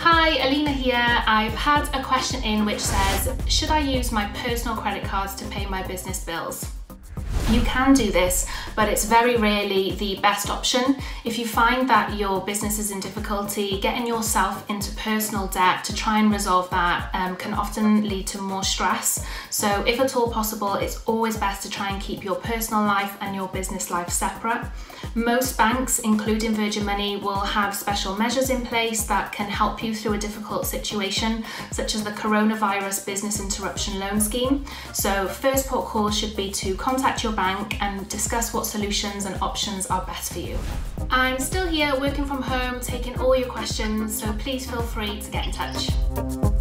Hi, Alina here. I've had a question in which says, should I use my personal credit cards to pay my business bills? You can do this, but it's very rarely the best option. If you find that your business is in difficulty, getting yourself into personal debt to try and resolve that can often lead to more stress. So if at all possible, it's always best to try and keep your personal life and your business life separate. Most banks, including Virgin Money, will have special measures in place that can help you through a difficult situation, such as the Coronavirus Business Interruption Loan Scheme. So first port call should be to contact your bank and discuss what solutions and options are best for you. I'm still here working from home, taking all your questions, so please feel free to get in touch.